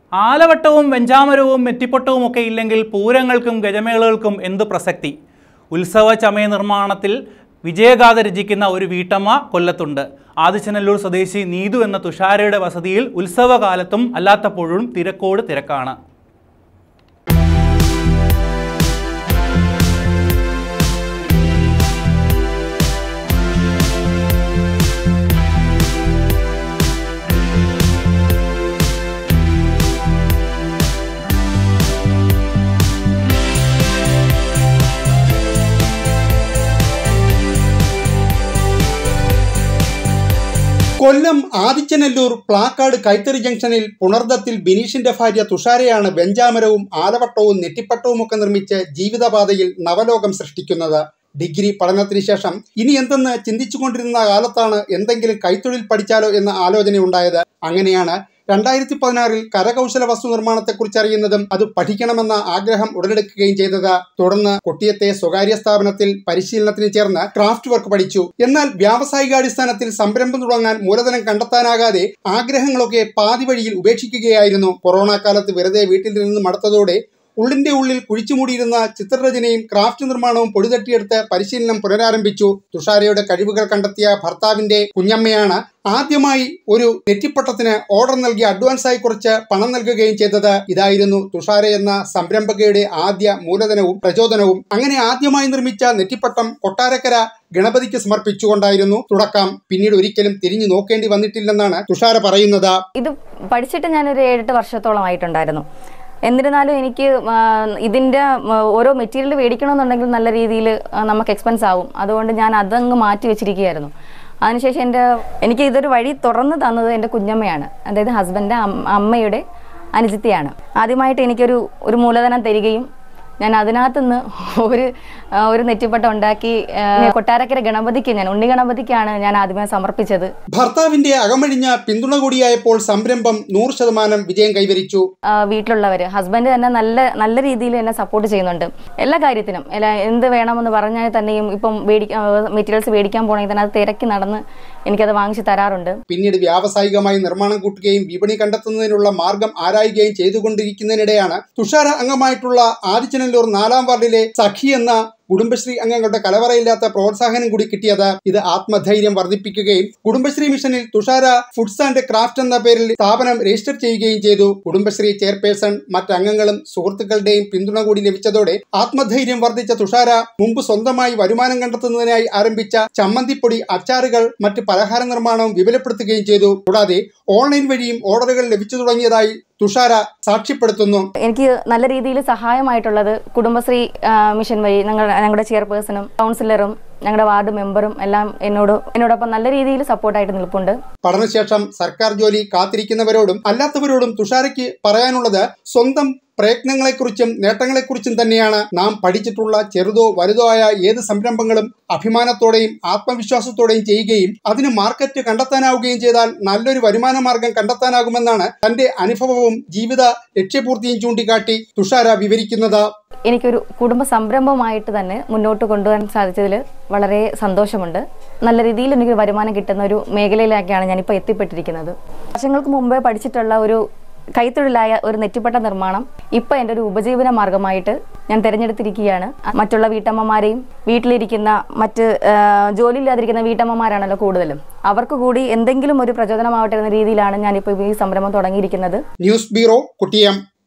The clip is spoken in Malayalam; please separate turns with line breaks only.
ആലവട്ടവും വെഞ്ചാമരവും നെറ്റിപ്പട്ടവും ഒക്കെ ഇല്ലെങ്കിൽ പൂരങ്ങൾക്കും ഗജമേളകൾക്കും എന്ത് പ്രസക്തി? ഉത്സവ ചമയ നിർമ്മാണത്തിൽ വിജയഗാഥ രചിക്കുന്ന ഒരു വീട്ടമ്മ കൊല്ലത്തുണ്ട്. ആദിച്ചനല്ലൂർ സ്വദേശി നീതു എന്ന തുഷാരയുടെ വസതിയിൽ ഉത്സവകാലത്തും അല്ലാത്തപ്പോഴും തിരക്കോട് തിരക്കാണ്.
കൊല്ലം ആദിച്ചനല്ലൂർ പ്ലാക്കാട് കൈത്തറി ജംഗ്ഷനിൽ പുണർദത്തിൽ ബിനീഷിന്റെ ഭാര്യ തുഷാരയാണ് വെഞ്ചാമരവും ആലവട്ടവും നെറ്റിപ്പട്ടവും ഒക്കെ നിർമ്മിച്ച് ജീവിതപാതയിൽ നവലോകം സൃഷ്ടിക്കുന്നത്. ഡിഗ്രി പഠനത്തിന് ശേഷം ഇനി എന്തെന്ന് ചിന്തിച്ചുകൊണ്ടിരുന്ന കാലത്താണ് എന്തെങ്കിലും കൈത്തൊഴിൽ പഠിച്ചാലോ എന്ന ആലോചനയുണ്ടായത്. അങ്ങനെയാണ് 2016 കരകൗശല വസ്തു നിർമ്മാണത്തെക്കുറിച്ച് അറിയുന്നതും അത് പഠിക്കണമെന്ന ആഗ്രഹം ഉടലെടുക്കുകയും ചെയ്തത്. തുടർന്ന് കൊട്ടിയത്തെ സ്വകാര്യ സ്ഥാപനത്തിൽ പരിശീലനത്തിന് ചേർന്ന് ക്രാഫ്റ്റ് വർക്ക് പഠിച്ചു. എന്നാൽ വ്യാവസായികാടിസ്ഥാനത്തിൽ സംരംഭം തുടങ്ങാൻ മൂലധനം കണ്ടെത്താനാകാതെ ആഗ്രഹങ്ങളൊക്കെ പാതി വഴിയിൽ ഉപേക്ഷിക്കുകയായിരുന്നു. കൊറോണ കാലത്ത് വെറുതെ വീട്ടിൽ നിന്ന് മടുത്തതോടെ ഉള്ളിന്റെ ഉള്ളിൽ കുഴിച്ചുമൂടിയിരുന്ന ചിത്രരചനയും ക്രാഫ്റ്റ് നിർമ്മാണവും പൊടിതട്ടിയെടുത്ത് പരിശീലനം പുനരാരംഭിച്ചു. തുഷാരയുടെ കഴിവുകൾ കണ്ടെത്തിയ ഭർത്താവിന്റെ കുഞ്ഞമ്മയാണ് ആദ്യമായി ഒരു നെറ്റിപ്പട്ടത്തിന് ഓർഡർ നൽകി അഡ്വാൻസായി കുറച്ച് പണം നൽകുകയും ചെയ്തത്. ഇതായിരുന്നു തുഷാര എന്ന സംരംഭകയുടെ ആദ്യ മൂലധനവും പ്രചോദനവും. അങ്ങനെ ആദ്യമായി നിർമ്മിച്ച നെറ്റിപ്പട്ടം കൊട്ടാരക്കര ഗണപതിക്ക് സമർപ്പിച്ചുകൊണ്ടായിരുന്നു തുടക്കം. പിന്നീട് ഒരിക്കലും തിരിഞ്ഞു നോക്കേണ്ടി വന്നിട്ടില്ലെന്നാണ് തുഷാര പറയുന്നത്.
ഇത് പഠിച്ചിട്ട് ഞാനൊരു 7-8 വർഷത്തോളമായിട്ടുണ്ടായിരുന്നു. എന്നിരുന്നാലും എനിക്ക് ഇതിൻ്റെ ഓരോ മെറ്റീരിയൽ മേടിക്കണമെന്നുണ്ടെങ്കിൽ നല്ല രീതിയിൽ നമുക്ക് എക്സ്പെൻസ് ആവും. അതുകൊണ്ട് ഞാൻ അതങ്ങ് മാറ്റി വെച്ചിരിക്കുകയായിരുന്നു. അതിനുശേഷം എനിക്ക് ഇതൊരു വഴി തുറന്നു തന്നത് എൻ്റെ കുഞ്ഞമ്മയാണ്. അതായത് ഹസ്ബൻഡ് അമ്മയുടെ അനുജത്തിയാണ്. ആദ്യമായിട്ട് എനിക്കൊരു മൂലധനം തരികയും ഞാൻ അതിനകത്തുനിന്ന് ഒരു നെറ്റിപ്പട്ടം ഉണ്ടാക്കി കൊട്ടാരക്കര ഗണപതിക്ക് ഉണ്ണി ഗണപതിക്കാണ് ഞാൻ ആദ്യമേ സമർപ്പിച്ചത്.
ഭർത്താവിന്റെ അകമഴിഞ്ഞ പിന്തുണ കൂടിയായപ്പോൾ സംരംഭം 100% വിജയം കൈവരിച്ചു.
വീട്ടിലുള്ളവർ ഹസ്ബൻഡ് തന്നെ നല്ല രീതിയിൽ എന്നെ സപ്പോർട്ട് ചെയ്യുന്നുണ്ട്. എല്ലാ കാര്യത്തിനും എന്ത് വേണമെന്ന് പറഞ്ഞാൽ തന്നെയും ഇപ്പം മെറ്റീരിയൽസ് മേടിക്കാൻ പോകണമെങ്കിൽ തന്നെ അത് തിരക്കി നടന്ന് എനിക്കത് വാങ്ങിച്ചു തരാറുണ്ട്.
പിന്നീട് വ്യാവസായികമായി നിർമ്മാണം കൂട്ടുകയും വിപണി കണ്ടെത്തുന്നതിനുള്ള മാർഗം ആരായുകയും ചെയ്തുകൊണ്ടിരിക്കുന്നതിനിടെയാണ് തുഷാര അംഗമായിട്ടുള്ള ആദിച്ചനല്ലൂർ 4-ാം വാർഡിലെ സഖി എന്ന കുടുംബശ്രീ അംഗങ്ങളുടെ കലവറയില്ലാത്ത പ്രോത്സാഹനം കൂടി കിട്ടിയത്. ഇത് ആത്മധൈര്യം വർദ്ധിപ്പിക്കുകയും കുടുംബശ്രീ മിഷനിൽ തുഷാര ഫുഡ്സ് ആൻഡ് ക്രാഫ്റ്റ് എന്ന പേരിൽ സ്ഥാപനം രജിസ്റ്റർ ചെയ്യുകയും ചെയ്തു. കുടുംബശ്രീ ചെയർപേഴ്സൺ മറ്റംഗങ്ങളും സുഹൃത്തുക്കളുടെയും പിന്തുണ കൂടി ലഭിച്ചതോടെ ആത്മധൈര്യം വർദ്ധിച്ച തുഷാര മുമ്പ് സ്വന്തമായി വരുമാനം കണ്ടെത്തുന്നതിനായി ആരംഭിച്ച ചമ്മന്തിപ്പൊടി, അച്ചാറുകൾ, മറ്റ് പലഹാര നിർമ്മാണവും വിപുലപ്പെടുത്തുകയും ചെയ്തു. കൂടാതെ ഓൺലൈൻ വഴിയും ഓർഡറുകൾ ലഭിച്ചു തുടങ്ങിയതായി തുഷാര സാക്ഷ്യപ്പെടുത്തുന്നു.
എനിക്ക് നല്ല രീതിയിൽ സഹായമായിട്ടുള്ളത് കുടുംബശ്രീ മിഷൻ വഴി ഞങ്ങളുടെ ചെയർപേഴ്സണും കൗൺസിലറും ഞങ്ങളുടെ വാർഡ് മെമ്പറും എല്ലാം എന്നോടൊപ്പം നല്ല രീതിയിൽ സപ്പോർട്ടായിട്ട് നിൽപ്പുണ്ട്.
പഠനശേഷം സർക്കാർ ജോലി കാത്തിരിക്കുന്നവരോടും അല്ലാത്തവരോടും തുഷാരയ്ക്ക് പറയാനുള്ളത് സ്വന്തം പ്രയത്നങ്ങളെക്കുറിച്ചും നേട്ടങ്ങളെക്കുറിച്ചും തന്നെയാണ്. നാം പഠിച്ചിട്ടുള്ള ചെറുതോ വലുതോ ആയ ഏത് സംരംഭങ്ങളും അഭിമാനത്തോടെയും ആത്മവിശ്വാസത്തോടെയും ചെയ്യുകയും അതിന് മാർക്കറ്റ് കണ്ടെത്താനാവുകയും ചെയ്താൽ നല്ലൊരു വരുമാന മാർഗം കണ്ടെത്താനാകുമെന്നാണ് തന്റെ അനുഭവവും ജീവിത ലക്ഷ്യപൂർത്തിയും ചൂണ്ടിക്കാട്ടി തുഷാര വിവരിക്കുന്നത്.
എനിക്കൊരു കുടുംബ സംരംഭമായിട്ട് തന്നെ മുന്നോട്ട് കൊണ്ടുപോകാൻ സാധിച്ചതിൽ വളരെ സന്തോഷമുണ്ട്. നല്ല രീതിയിൽ എനിക്ക് വരുമാനം കിട്ടുന്ന ഒരു മേഖലയിലേക്കാണ് ഞാനിപ്പോൾ എത്തിപ്പെട്ടിരിക്കുന്നത്. വർഷങ്ങൾക്ക് മുമ്പേ പഠിച്ചിട്ടുള്ള ഒരു കൈത്തൊഴിലായ ഒരു നെറ്റിപ്പട്ട നിർമ്മാണം ഇപ്പം എൻ്റെ ഒരു ഉപജീവന മാർഗമായിട്ട് ഞാൻ തിരഞ്ഞെടുത്തിരിക്കുകയാണ്. മറ്റുള്ള വീട്ടമ്മമാരെയും വീട്ടിലിരിക്കുന്ന മറ്റ് ജോലിയില്ലാതിരിക്കുന്ന വീട്ടമ്മമാരാണല്ലോ കൂടുതലും, അവർക്ക് കൂടി എന്തെങ്കിലും ഒരു പ്രചോദനമാവട്ടെ എന്ന രീതിയിലാണ് ഞാനിപ്പോൾ ഈ സംരംഭം തുടങ്ങിയിരിക്കുന്നത്.
News bureau, കുട്ടിയം.